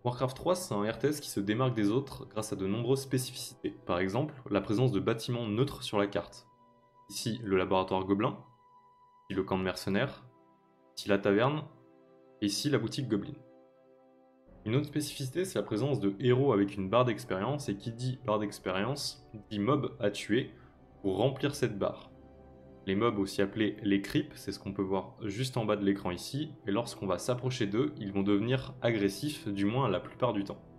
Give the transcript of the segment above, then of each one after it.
Warcraft 3, c'est un RTS qui se démarque des autres grâce à de nombreuses spécificités. Par exemple, la présence de bâtiments neutres sur la carte. Ici, le laboratoire Gobelin, ici le camp de mercenaires, ici la taverne, et ici la boutique Goblin. Une autre spécificité, c'est la présence de héros avec une barre d'expérience, et qui dit barre d'expérience, dit mob à tuer pour remplir cette barre. Les mobs, aussi appelés les creeps, c'est ce qu'on peut voir juste en bas de l'écran ici, et lorsqu'on va s'approcher d'eux, ils vont devenir agressifs, du moins la plupart du temps.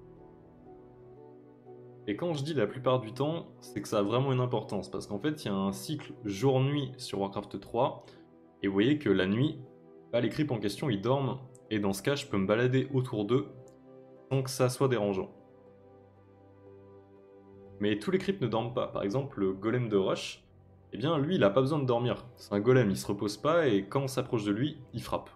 Et quand je dis la plupart du temps, c'est que ça a vraiment une importance, parce qu'en fait, il y a un cycle jour-nuit sur Warcraft 3, et vous voyez que la nuit, les creeps en question, ils dorment, et dans ce cas, je peux me balader autour d'eux sans que ça soit dérangeant. Mais tous les creeps ne dorment pas. Par exemple, le golem de Rush, eh bien lui, il n'a pas besoin de dormir. C'est un golem, il se repose pas, et quand on s'approche de lui, il frappe.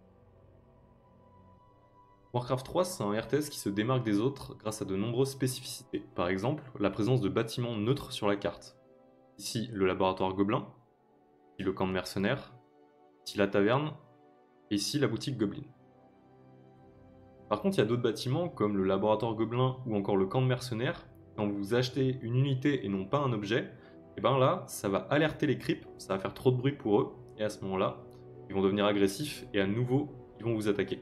Warcraft 3, c'est un RTS qui se démarque des autres grâce à de nombreuses spécificités. Par exemple, la présence de bâtiments neutres sur la carte. Ici, le laboratoire Gobelin, ici le camp de mercenaires, ici la taverne, et ici la boutique Goblin. Par contre, il y a d'autres bâtiments, comme le laboratoire Gobelin ou encore le camp de mercenaires. Quand vous achetez une unité et non pas un objet, et bien là, ça va alerter les creeps, ça va faire trop de bruit pour eux, et à ce moment-là, ils vont devenir agressifs, et à nouveau, ils vont vous attaquer.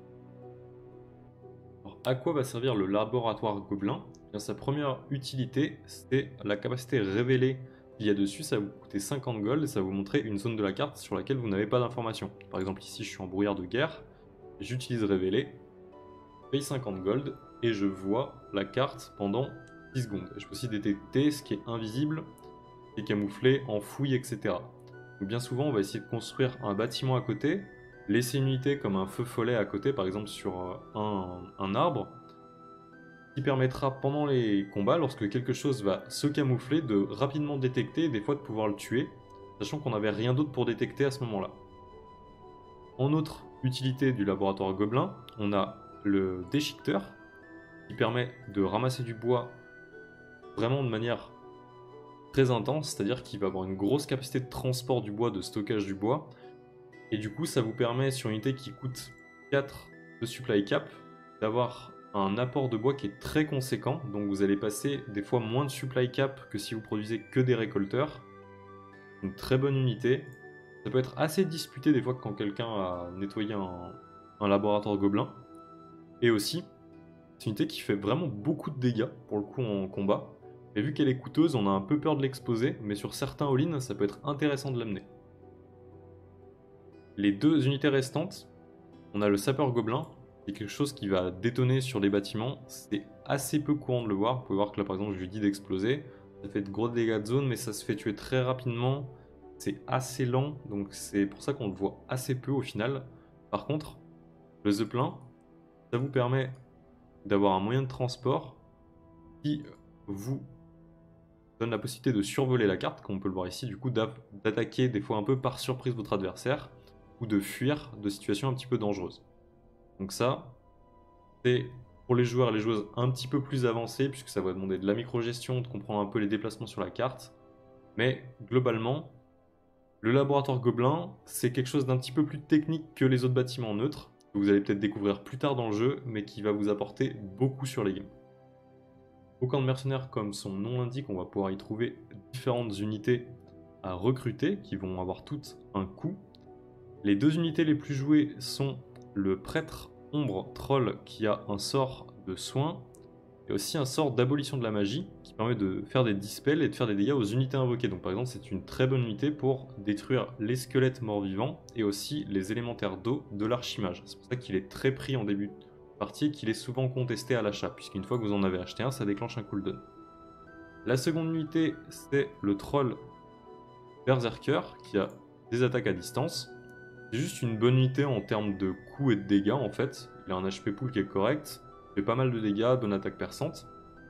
Alors, à quoi va servir le laboratoire Gobelin? Eh bien, sa première utilité, c'est la capacité révélée qu'il y a dessus. Ça va vous coûter 50 gold, et ça va vous montrer une zone de la carte sur laquelle vous n'avez pas d'informations. Par exemple, ici, je suis en brouillard de guerre, j'utilise révéler, je paye 50 gold, et je vois la carte pendant 10 secondes. Je peux aussi détecter ce qui est invisible, qui est camouflé en fouille, etc. Donc bien souvent, on va essayer de construire un bâtiment à côté, laisser une unité comme un feu follet à côté, par exemple sur un arbre, qui permettra pendant les combats, lorsque quelque chose va se camoufler, de rapidement détecter et des fois de pouvoir le tuer, sachant qu'on n'avait rien d'autre pour détecter à ce moment-là. En autre utilité du laboratoire Gobelin, on a le déchiqueteur, qui permet de ramasser du bois vraiment de manière très intense, c'est-à-dire qu'il va avoir une grosse capacité de transport du bois, de stockage du bois, et du coup ça vous permet sur une unité qui coûte 4 de supply cap d'avoir un apport de bois qui est très conséquent, donc vous allez passer des fois moins de supply cap que si vous produisez que des récolteurs. Une très bonne unité. Ça peut être assez disputé des fois quand quelqu'un a nettoyé un laboratoire gobelin. Et aussi, c'est une unité qui fait vraiment beaucoup de dégâts pour le coup en combat. Et vu qu'elle est coûteuse, on a un peu peur de l'exposer, mais sur certains all-in, ça peut être intéressant de l'amener. Les deux unités restantes, on a le sapeur gobelin, qui est quelque chose qui va détonner sur les bâtiments. C'est assez peu courant de le voir. Vous pouvez voir que là par exemple je lui dis d'exploser. Ça fait de gros dégâts de zone, mais ça se fait tuer très rapidement. C'est assez lent, donc c'est pour ça qu'on le voit assez peu au final. Par contre, le Zeppelin, ça vous permet d'avoir un moyen de transport qui vous donne la possibilité de survoler la carte, comme on peut le voir ici, du coup d'attaquer des fois un peu par surprise votre adversaire, ou de fuir de situations un petit peu dangereuses. Donc ça, c'est pour les joueurs et les joueuses un petit peu plus avancés, puisque ça va demander de la micro-gestion, de comprendre un peu les déplacements sur la carte. Mais globalement, le laboratoire Gobelin, c'est quelque chose d'un petit peu plus technique que les autres bâtiments neutres, que vous allez peut-être découvrir plus tard dans le jeu, mais qui va vous apporter beaucoup sur les games. Au camp de mercenaires, comme son nom l'indique, on va pouvoir y trouver différentes unités à recruter, qui vont avoir toutes un coût. Les deux unités les plus jouées sont le prêtre ombre troll, qui a un sort de soin, et aussi un sort d'abolition de la magie, qui permet de faire des dispels et de faire des dégâts aux unités invoquées. Donc par exemple, c'est une très bonne unité pour détruire les squelettes morts-vivants, et aussi les élémentaires d'eau de l'archimage. C'est pour ça qu'il est très pris en début de partie, et qu'il est souvent contesté à l'achat, puisqu'une fois que vous en avez acheté un, ça déclenche un cooldown. La seconde unité, c'est le troll berserker, qui a des attaques à distance. C'est juste une bonne unité en termes de coups et de dégâts en fait. Il a un HP pool qui est correct, fait pas mal de dégâts, bonne attaque perçante.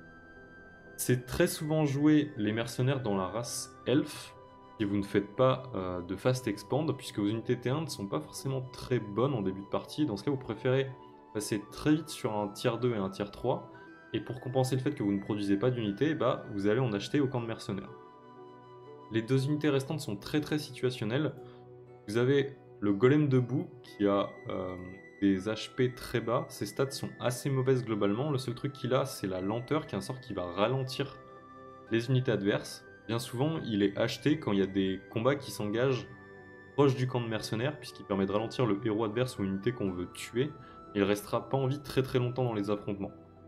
C'est très souvent joué les mercenaires dans la race elfe, si vous ne faites pas de fast expand, puisque vos unités T1 ne sont pas forcément très bonnes en début de partie. Dans ce cas, vous préférez passer très vite sur un tier 2 et un tier 3, et pour compenser le fait que vous ne produisez pas d'unités, vous allez en acheter au camp de mercenaires. Les deux unités restantes sont très situationnelles. Vous avez le golem debout qui a des HP très bas. Ses stats sont assez mauvaises globalement. Le seul truc qu'il a, c'est la lenteur, qui est un sort qui va ralentir les unités adverses. Bien souvent, il est acheté quand il y a des combats qui s'engagent proche du camp de mercenaires, puisqu'il permet de ralentir le héros adverse ou unité qu'on veut tuer. Il restera pas en vie très très longtemps dans les affrontements.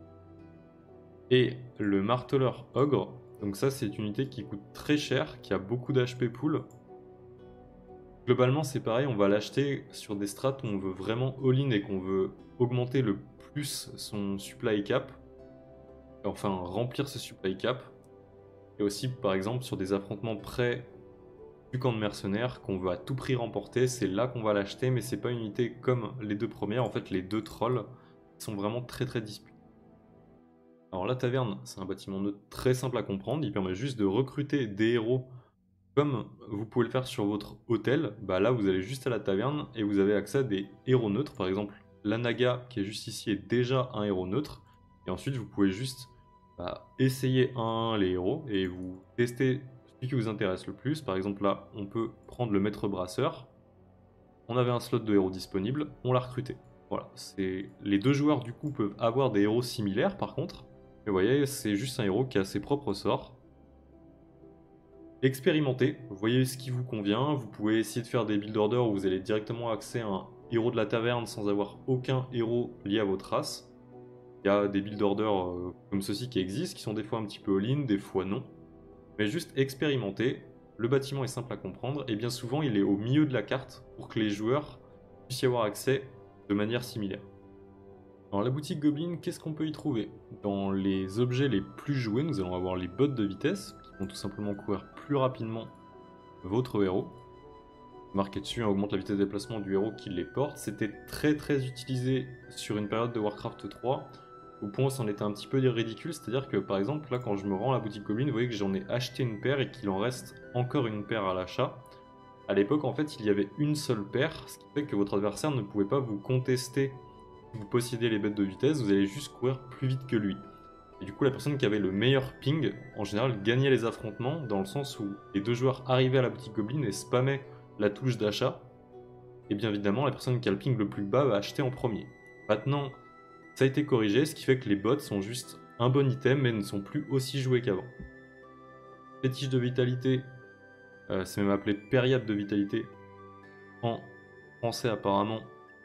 Et le marteleur ogre, donc ça c'est une unité qui coûte très cher, qui a beaucoup d'HP pool. Globalement c'est pareil, on va l'acheter sur des strats où on veut vraiment all-in et qu'on veut augmenter le plus son supply cap, enfin remplir ce supply cap. Et aussi par exemple sur des affrontements près du camp de mercenaires qu'on veut à tout prix remporter, c'est là qu'on va l'acheter, mais c'est pas une unité comme les deux premières, en fait les deux trolls sont vraiment très très disputés. Alors la taverne, c'est un bâtiment neutre très simple à comprendre, il permet juste de recruter des héros comme vous pouvez le faire sur votre hôtel. Bah là vous allez juste à la taverne et vous avez accès à des héros neutres, par exemple l'Anaga qui est juste ici est déjà un héros neutre, et ensuite vous pouvez juste essayer les héros et vous testez celui qui vous intéresse le plus. Par exemple là on peut prendre le maître brasseur, on avait un slot de héros disponible, on l'a recruté. Voilà, les deux joueurs du coup peuvent avoir des héros similaires par contre. Et vous voyez, c'est juste un héros qui a ses propres sorts. Expérimentez, vous voyez ce qui vous convient. Vous pouvez essayer de faire des build orders où vous allez directement accéder à un héros de la taverne sans avoir aucun héros lié à votre race. Il y a des build orders comme ceux-ci qui existent, qui sont des fois un petit peu all-in, des fois non. Mais juste expérimentez. Le bâtiment est simple à comprendre et bien souvent il est au milieu de la carte pour que les joueurs puissent y avoir accès de manière similaire. Dans la boutique Goblin, qu'est-ce qu'on peut y trouver? Dans les objets les plus joués, nous allons avoir les bottes de vitesse, qui vont tout simplement courir plus rapidement votre héros. Marqué dessus, augmente la vitesse de déplacement du héros qui les porte. C'était très très utilisé sur une période de Warcraft 3, au point où c'en était un petit peu ridicule, c'est-à-dire que par exemple, là quand je me rends à la boutique Goblin, vous voyez que j'en ai acheté une paire et qu'il en reste encore une paire à l'achat. À l'époque, en fait, il y avait une seule paire, ce qui fait que votre adversaire ne pouvait pas vous contester. Si vous possédez les bêtes de vitesse, vous allez juste courir plus vite que lui. Et du coup, la personne qui avait le meilleur ping, en général, gagnait les affrontements, dans le sens où les deux joueurs arrivaient à la boutique Goblin et spammaient la touche d'achat. Et bien évidemment, la personne qui a le ping le plus bas va acheter en premier. Maintenant, ça a été corrigé, ce qui fait que les bots sont juste un bon item, mais ne sont plus aussi joués qu'avant. Fétiche de vitalité, c'est même appelé période de vitalité en français apparemment.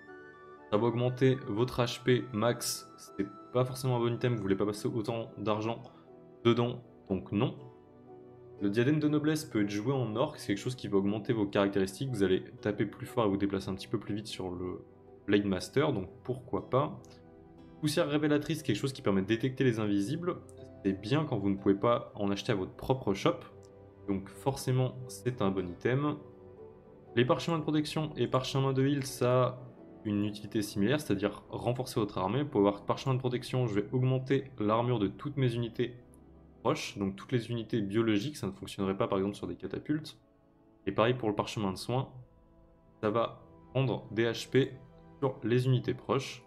Ça va augmenter votre HP max, c'est pas forcément un bon item, vous voulez pas passer autant d'argent dedans, donc non. Le diadème de noblesse peut être joué en orc, c'est quelque chose qui va augmenter vos caractéristiques, vous allez taper plus fort et vous déplacer un petit peu plus vite sur le Blade Master, donc pourquoi pas. Poussière révélatrice, quelque chose qui permet de détecter les invisibles, c'est bien quand vous ne pouvez pas en acheter à votre propre shop, donc forcément c'est un bon item. Les parchemins de protection et parchemins de heal, ça a une utilité similaire, c'est-à-dire renforcer votre armée. Pour avoir parchemin de protection, je vais augmenter l'armure de toutes mes unités proches, donc toutes les unités biologiques, ça ne fonctionnerait pas par exemple sur des catapultes. Et pareil pour le parchemin de soins, ça va prendre des HP sur les unités proches.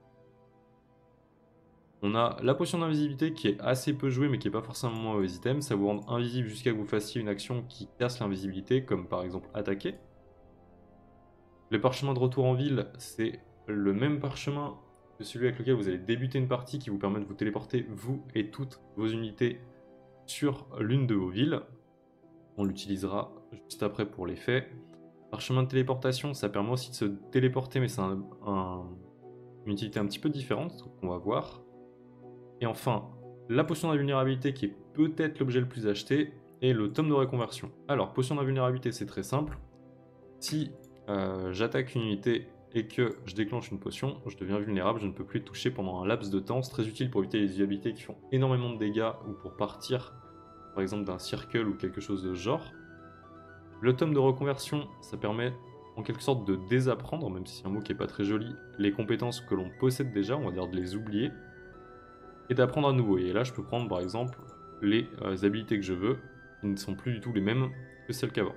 On a la potion d'invisibilité qui est assez peu jouée mais qui n'est pas forcément un mauvais item, ça vous rend invisible jusqu'à ce que vous fassiez une action qui casse l'invisibilité, comme par exemple attaquer. Le parchemin de retour en ville, c'est le même parchemin que celui avec lequel vous allez débuter une partie qui vous permet de vous téléporter, vous et toutes vos unités, sur l'une de vos villes. On l'utilisera juste après pour les faits. Parchemin de téléportation, ça permet aussi de se téléporter, mais c'est une utilité un petit peu différente qu'on va voir. Et enfin, la potion d'invulnérabilité qui est peut-être l'objet le plus acheté, et le tome de reconversion. Alors, potion d'invulnérabilité, c'est très simple. Si j'attaque une unité et que je déclenche une potion, je deviens vulnérable, je ne peux plus être touché pendant un laps de temps. C'est très utile pour éviter les habilités qui font énormément de dégâts ou pour partir par exemple d'un circle ou quelque chose de ce genre. Le tome de reconversion, ça permet en quelque sorte de désapprendre, même si c'est un mot qui n'est pas très joli, les compétences que l'on possède déjà, on va dire de les oublier, et d'apprendre à nouveau. Et là je peux prendre par exemple les habilités que je veux, qui ne sont plus du tout les mêmes que celles d'avant.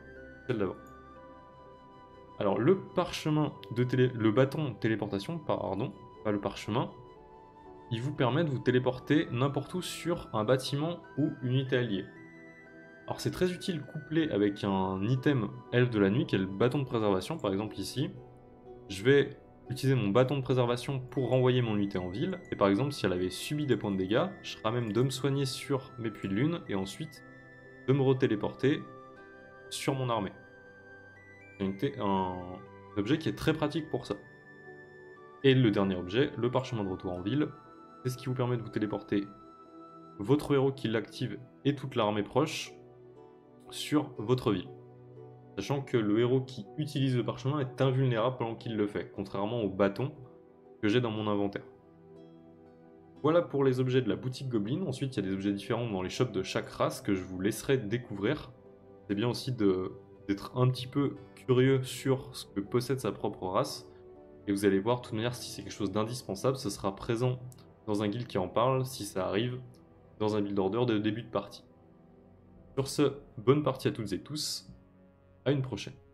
Alors le parchemin le bâton de téléportation, pardon, pas le parchemin, il vous permet de vous téléporter n'importe où sur un bâtiment ou une unité alliée. Alors c'est très utile couplé avec un item elfe de la nuit qui est le bâton de préservation, par exemple ici. Je vais utiliser mon bâton de préservation pour renvoyer mon unité en ville. Et par exemple, si elle avait subi des points de dégâts, je serais à même de me soigner sur mes puits de lune et ensuite de me retéléporter sur mon armée. C'est un objet qui est très pratique pour ça. Et le dernier objet, le parchemin de retour en ville, c'est ce qui vous permet de vous téléporter votre héros qui l'active et toute l'armée proche sur votre ville. Sachant que le héros qui utilise le parchemin est invulnérable pendant qu'il le fait, contrairement au bâton que j'ai dans mon inventaire. Voilà pour les objets de la boutique Goblin. Ensuite, il y a des objets différents dans les shops de chaque race que je vous laisserai découvrir. C'est bien aussi d'être un petit peu curieux sur ce que possède sa propre race. Et vous allez voir, de toute manière, si c'est quelque chose d'indispensable, ce sera présent dans un guild qui en parle, si ça arrive dans un build order de début de partie. Sur ce, bonne partie à toutes et tous, à une prochaine.